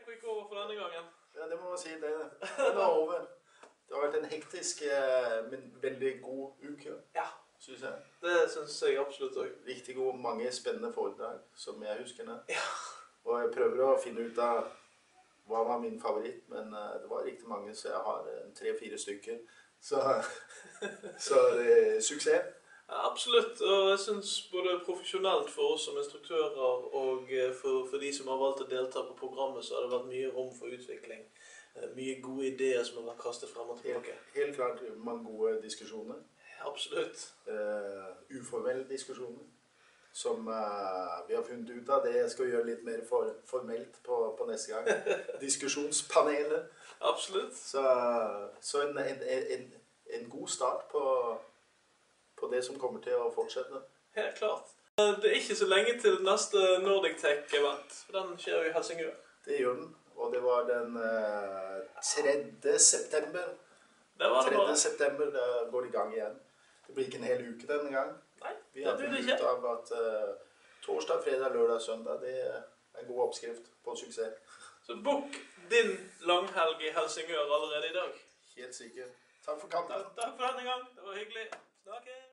Tech Week over for denne gangen. Ja, det må man si. Den er over. Det har vært en hektisk, men veldig god uke, Ja, synes jeg. det synes jeg absolutt også. Riktig god, mange spennende foredrag, som jeg husker det. Ja. Og jeg prøver å finne ut av hva var min favoritt, men det var riktig mange, så jeg har 3-4 stykker. Så det er suksess. Ja, absolutt, og jeg synes både profesjonelt for oss som instruktører og for de som har valgt å delta på programmet, så har det vært mye rom for utvikling. Mye gode ideer som har vært kastet frem og tilbake. Helt klart mange gode diskusjoner. Absolutt. Uformelle diskusjoner, som vi har funnet ut av. Det jeg skal gjøre litt mer formelt på neste gang. Diskusjonspanelet. Absolutt. Så en god start på det som kommer til å fortsette. Helt klart. Det er ikke så lenge til neste Nordic Tech-event, for den skjer jo i Helsingør. Det gjør den, og det var den 3. september. Det var det 3. bare. september, da går det i gang igjen. Det blir ikke en hel uke denne gang. Nei, Vi har det blir det funnet ut ikke. av at torsdag, fredag, lørdag, søndag, det er en god oppskrift på suksess. Så bok din langhelg i Helsingør allerede i dag. Helt sikkert. Takk for kampen. Takk for denne gang, det var hyggelig. Snakkes!